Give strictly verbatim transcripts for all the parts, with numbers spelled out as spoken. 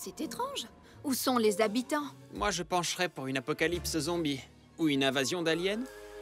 C'est étrange. Où sont les habitants? Moi, je pencherais pour une apocalypse zombie. Ou une invasion d'aliens.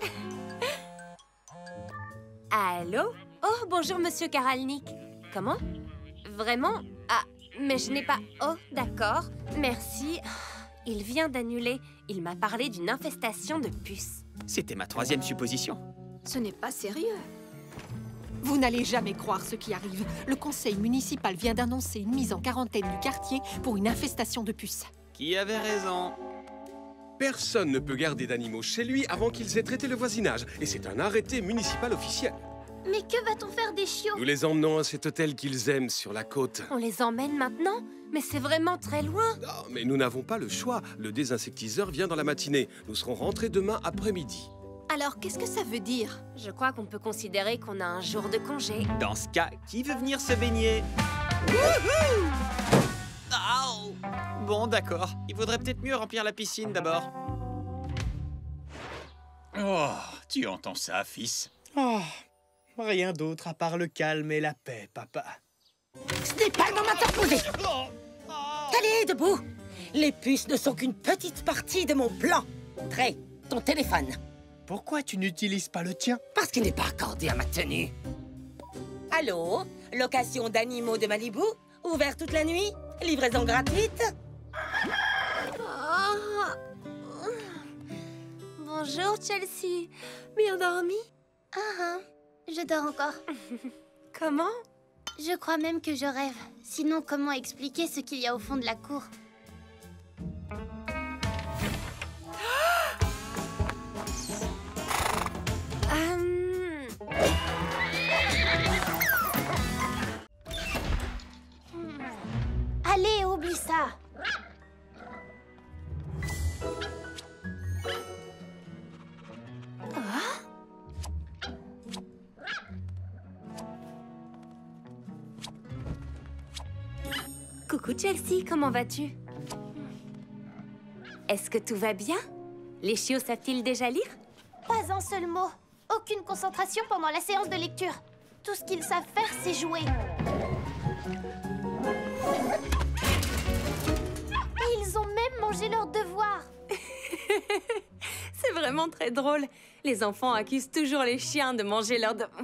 Allô? Oh, bonjour, monsieur Karalnik. Comment? Vraiment? Ah, mais je n'ai pas... Oh, d'accord. Merci. Il vient d'annuler. Il m'a parlé d'une infestation de puces. C'était ma troisième supposition. Ce n'est pas sérieux. Vous n'allez jamais croire ce qui arrive. Le conseil municipal vient d'annoncer une mise en quarantaine du quartier pour une infestation de puces. Qui avait raison? Personne ne peut garder d'animaux chez lui avant qu'ils aient traité le voisinage. Et c'est un arrêté municipal officiel. Mais que va-t-on faire des chiots? Nous les emmenons à cet hôtel qu'ils aiment sur la côte. On les emmène maintenant? Mais c'est vraiment très loin. Non, mais nous n'avons pas le choix. Le désinsectiseur vient dans la matinée. Nous serons rentrés demain après-midi. Alors, qu'est-ce que ça veut dire? Je crois qu'on peut considérer qu'on a un jour de congé. Dans ce cas, qui veut venir se baigner? Wouhou! Au! Bon, d'accord. Il vaudrait peut-être mieux remplir la piscine d'abord. Oh, tu entends ça, fils? Oh, rien d'autre à part le calme et la paix, papa. Ce n'est pas le moment de t'opposer. Allez, debout. Les puces ne sont qu'une petite partie de mon plan. Trey, ton téléphone. Pourquoi tu n'utilises pas le tien? Parce qu'il n'est pas accordé à ma tenue. Allô? Location d'animaux de Malibu? Ouvert toute la nuit? Livraison gratuite? Oh. Bonjour, Chelsea. Bien dormi? Ah ah, je dors encore. Comment? Je crois même que je rêve. Sinon, comment expliquer ce qu'il y a au fond de la cour? Hum... Allez, oublie ça. Coucou Chelsea, comment vas-tu? Est-ce que tout va bien? Les chiots savent-ils déjà lire? Pas un seul mot. Aucune concentration pendant la séance de lecture. Tout ce qu'ils savent faire, c'est jouer. Et ils ont même mangé leurs devoirs. C'est vraiment très drôle. Les enfants accusent toujours les chiens de manger leurs devoirs.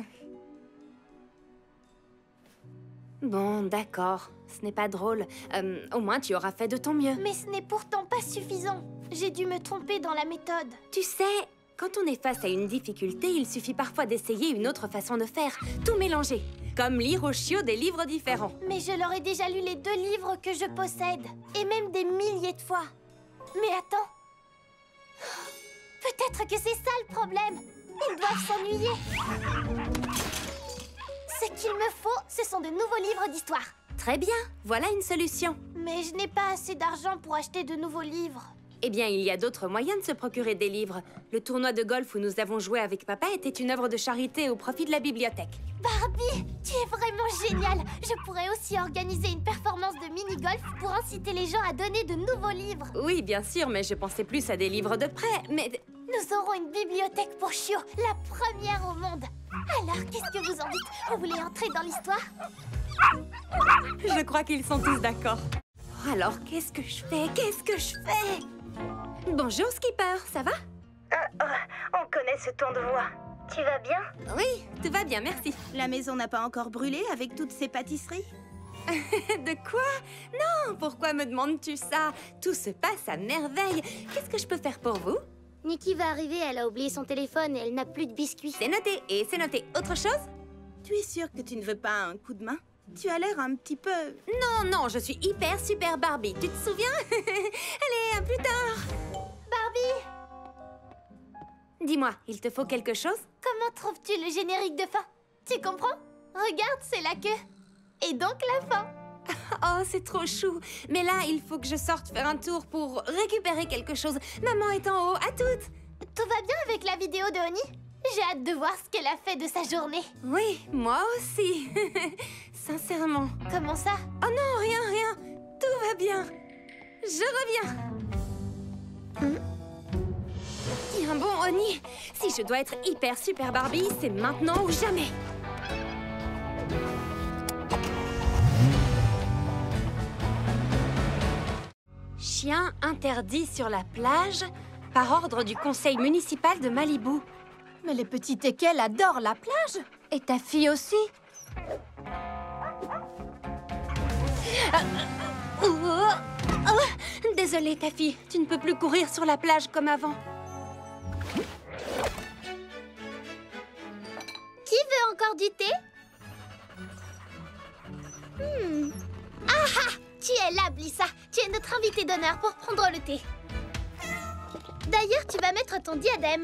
Bon, d'accord. Ce n'est pas drôle. Euh, au moins, tu auras fait de ton mieux. Mais ce n'est pourtant pas suffisant. J'ai dû me tromper dans la méthode. Tu sais, quand on est face à une difficulté, il suffit parfois d'essayer une autre façon de faire. Tout mélanger. Comme lire aux chiots des livres différents. Mais je leur ai déjà lu les deux livres que je possède. Et même des milliers de fois. Mais attends. Peut-être que c'est ça le problème. Ils doivent s'ennuyer. Ce qu'il me faut, ce sont de nouveaux livres d'histoire. Très bien, voilà une solution. Mais je n'ai pas assez d'argent pour acheter de nouveaux livres. Eh bien, il y a d'autres moyens de se procurer des livres. Le tournoi de golf où nous avons joué avec papa était une œuvre de charité au profit de la bibliothèque. Barbie, tu es vraiment géniale. Je pourrais aussi organiser une performance de mini-golf pour inciter les gens à donner de nouveaux livres. Oui, bien sûr, mais je pensais plus à des livres de prêt, mais... Nous aurons une bibliothèque pour chiots, la première au monde. Alors, qu'est-ce que vous en dites? Vous voulez entrer dans l'histoire? Je crois qu'ils sont tous d'accord. Alors, qu'est-ce que je fais? Qu'est-ce que je fais? Bonjour, Skipper, ça va? euh, euh, On connaît ce ton de voix. Tu vas bien? Oui, tout va bien, merci. La maison n'a pas encore brûlé avec toutes ces pâtisseries? De quoi? Non, pourquoi me demandes-tu ça? Tout se passe à merveille. Qu'est-ce que je peux faire pour vous? Nikki va arriver, elle a oublié son téléphone et elle n'a plus de biscuits. C'est noté, et c'est noté. Autre chose? Tu es sûre que tu ne veux pas un coup de main? Tu as l'air un petit peu... Non, non, je suis hyper super Barbie. Tu te souviens? Allez, à plus tard. Barbie! Dis-moi, il te faut quelque chose? Comment trouves-tu le générique de fin? Tu comprends? Regarde, c'est la queue. Et donc la fin. Oh, c'est trop chou. Mais là, il faut que je sorte faire un tour pour récupérer quelque chose. Maman est en haut, à toutes. Tout va bien avec la vidéo de Honey? J'ai hâte de voir ce qu'elle a fait de sa journée. Oui, moi aussi. Sincèrement. Comment ça? Oh non, rien, rien. Tout va bien. Je reviens. Hmm? Tiens bon, Honey. Si je dois être hyper super Barbie, c'est maintenant ou jamais. Chien interdit sur la plage par ordre du conseil municipal de Malibu. Mais les petits teckels adorent la plage. Et ta fille aussi. Ah, oh, oh, oh. Désolée, ta fille. Tu ne peux plus courir sur la plage comme avant. Qui veut encore du thé? Hmm. Ah ah! Tu es là, Blissa. Tu es notre invitée d'honneur pour prendre le thé. D'ailleurs, tu vas mettre ton diadème.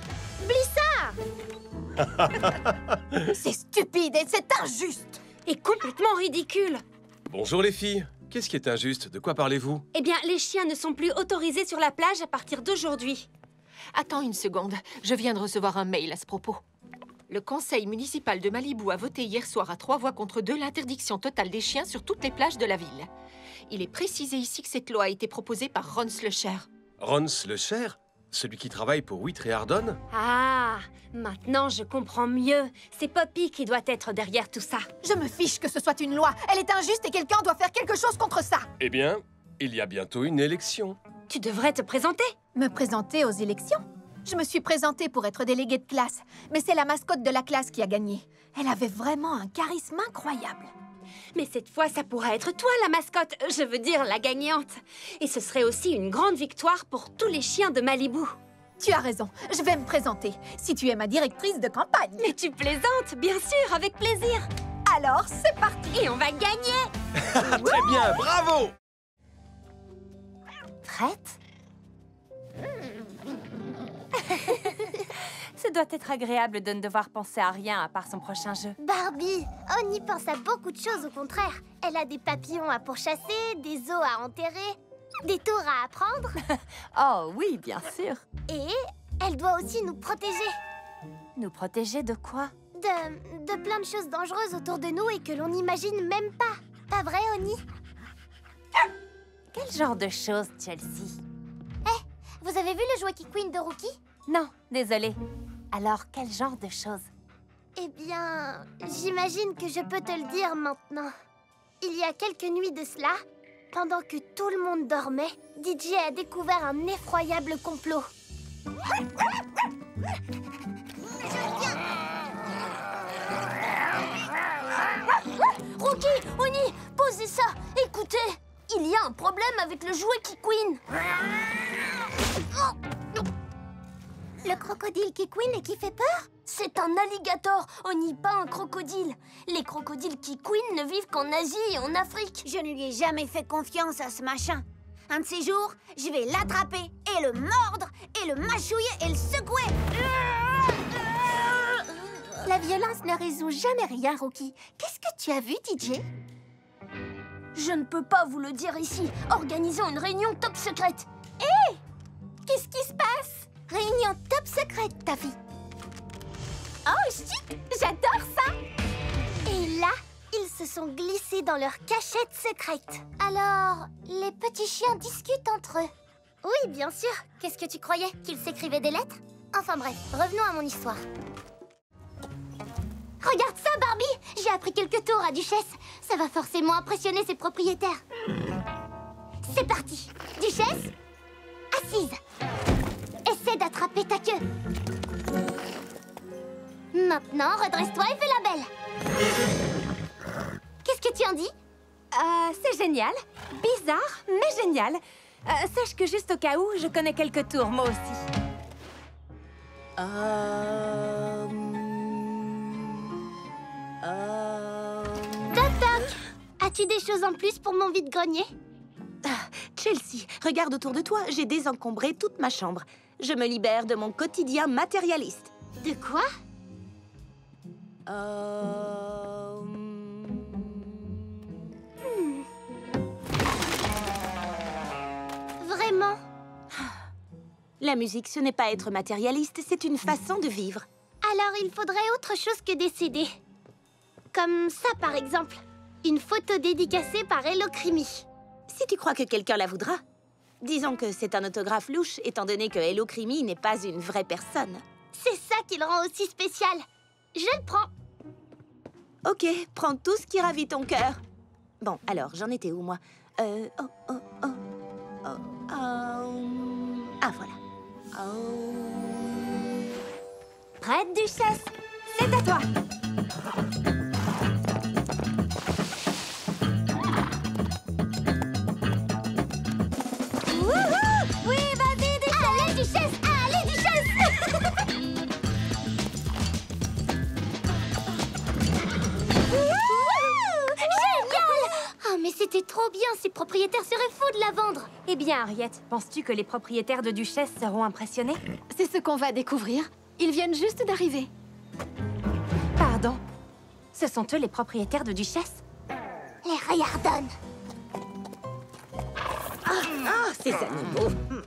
Blissa! C'est stupide et c'est injuste. Et complètement ridicule. Bonjour les filles. Qu'est-ce qui est injuste? De quoi parlez-vous? Eh bien, les chiens ne sont plus autorisés sur la plage à partir d'aujourd'hui. Attends une seconde. Je viens de recevoir un mail à ce propos. Le conseil municipal de Malibu a voté hier soir à trois voix contre deux l'interdiction totale des chiens sur toutes les plages de la ville. Il est précisé ici que cette loi a été proposée par Ron Slusher. Ron Slusher? Celui qui travaille pour Wheat et Ardon? Ah, maintenant je comprends mieux. C'est Poppy qui doit être derrière tout ça. Je me fiche que ce soit une loi. Elle est injuste et quelqu'un doit faire quelque chose contre ça. Eh bien, il y a bientôt une élection. Tu devrais te présenter. Me présenter aux élections? Je me suis présentée pour être déléguée de classe, mais c'est la mascotte de la classe qui a gagné. Elle avait vraiment un charisme incroyable. Mais cette fois, ça pourrait être toi la mascotte, je veux dire la gagnante. Et ce serait aussi une grande victoire pour tous les chiens de Malibu. Tu as raison, je vais me présenter, si tu es ma directrice de campagne. Mais tu plaisantes, bien sûr, avec plaisir. Alors, c'est parti. Et on va gagner. Très bien, bravo. Traite? Ce doit être agréable de ne devoir penser à rien à part son prochain jeu. Barbie, on y pense à beaucoup de choses au contraire. Elle a des papillons à pourchasser, des os à enterrer, des tours à apprendre. Oh oui, bien sûr. Et elle doit aussi nous protéger. Nous protéger de quoi? De, de plein de choses dangereuses autour de nous et que l'on n'imagine même pas. Pas vrai, Oni? Quel genre de choses, Chelsea? Eh, vous avez vu le jouet qui Queen de Rookie? Non, désolée. Alors, quel genre de choses? Eh bien, j'imagine que je peux te le dire maintenant. Il y a quelques nuits de cela, pendant que tout le monde dormait, D J a découvert un effroyable complot. Rookie, Oni, posez ça. Écoutez, il y a un problème avec le jouet qui Queen. Le crocodile qui Queen et qui fait peur? C'est un alligator, Oni, pas un crocodile. Les crocodiles qui Queen ne vivent qu'en Asie et en Afrique. Je ne lui ai jamais fait confiance à ce machin. Un de ces jours, je vais l'attraper et le mordre et le mâchouiller et le secouer. La violence ne résout jamais rien, Rookie. Qu'est-ce que tu as vu, D J? Je ne peux pas vous le dire ici. Organisons une réunion top secrète. Hé! Hey! Qu'est-ce qui se passe? Réunion top secrète, ta fille. Oh, chut! J'adore ça! Et là, ils se sont glissés dans leur cachette secrète. Alors, les petits chiens discutent entre eux. Oui, bien sûr. Qu'est-ce que tu croyais? Qu'ils s'écrivaient des lettres? Enfin bref, revenons à mon histoire. Regarde ça, Barbie! J'ai appris quelques tours à Duchesse. Ça va forcément impressionner ses propriétaires. C'est parti! Duchesse, assise. Essaie d'attraper ta queue. Maintenant, redresse-toi et fais la belle. Qu'est-ce que tu en dis? Euh, c'est génial. Bizarre, mais génial. Euh, sache que juste au cas où, je connais quelques tours, moi aussi. Euh... Euh... Toc toc! As-tu des choses en plus pour mon vide-grenier? Ah, Chelsea, regarde autour de toi, j'ai désencombré toute ma chambre. Je me libère de mon quotidien matérialiste. De quoi? Euh... Hmm. Vraiment? La musique, ce n'est pas être matérialiste, c'est une façon de vivre. Alors, il faudrait autre chose que des C D. Comme ça, par exemple. Une photo dédicacée par Hello Creamy. Si tu crois que quelqu'un la voudra. Disons que c'est un autographe louche, étant donné que Hello Creamy n'est pas une vraie personne. C'est ça qui le rend aussi spécial. Je le prends. Ok, prends tout ce qui ravit ton cœur. Bon, alors, j'en étais où, moi? Euh... Oh, oh, oh... oh. Oh. Ah, voilà. Oh. Prête, Duchesse? C'est à toi. Wouhou! Oui, vas-y, Duchesse! Allez, Duchesse! Allez, Duchesse! Wouhou! Génial! Oh, mais c'était trop bien! Ces propriétaires seraient fous de la vendre! Eh bien, Harriet, penses-tu que les propriétaires de Duchesse seront impressionnés? C'est ce qu'on va découvrir. Ils viennent juste d'arriver. Pardon. Ce sont eux les propriétaires de Duchesse? Les Riordan! Ah, ces animaux.